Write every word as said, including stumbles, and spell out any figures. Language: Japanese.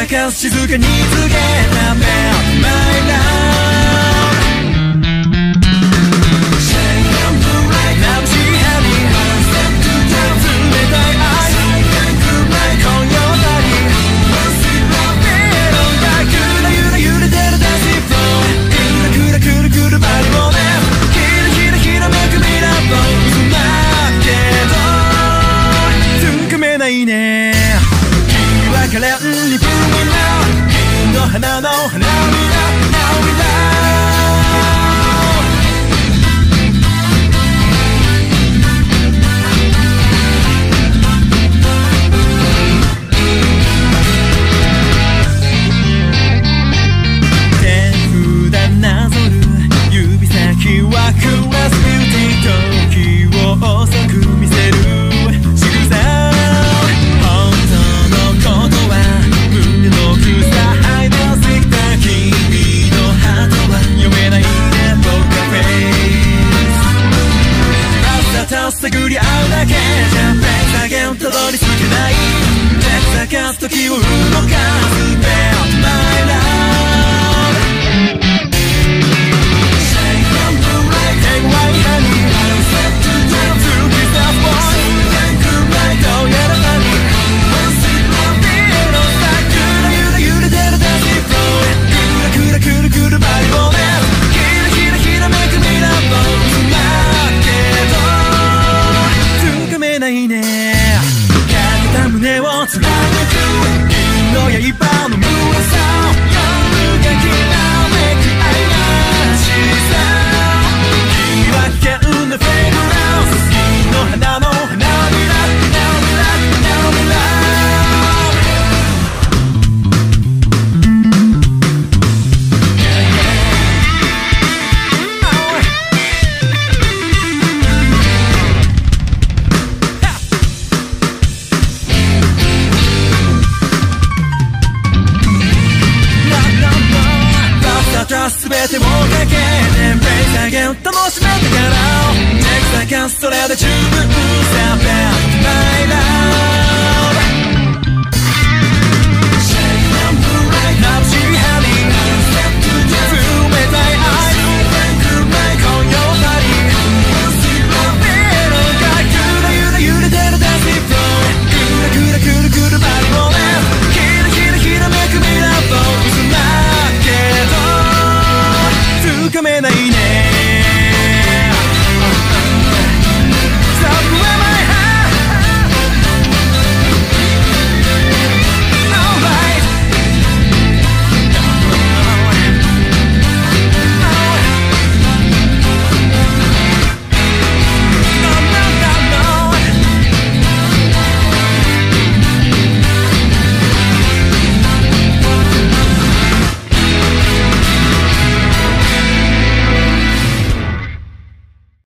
かす静かに告げため My love 眩しいハニー冷たい愛今夜なりメロンがゆらゆら揺れてるダンシングフローくるくるくるくるバリもねひらひらひらめくミラーボールだけどつかめないね別れに不安なの花の花びら手札なぞる指先はクラスビューティー時を遅く見せる仕草本当のことは胸の草吐いてきた君のハートは読めないね僕はフェイス朝と探り合うだけじゃペン下げをたどり着けない手探す時を動かす My love Take white honey Set to down to kiss that boyどうやら何ビールのさゆらゆら揺れてるダンシングフローくらくらくるくるバリをねひらひらひらめくミラーボールだけどつかめないねかけた胸を貫く銀の刃の胸さ夜がきらめく愛らしさThe fake around 月の花の花びら Now we love, now we loveすべてをかけてペン下げを楽しめたからネクタイがそれで十分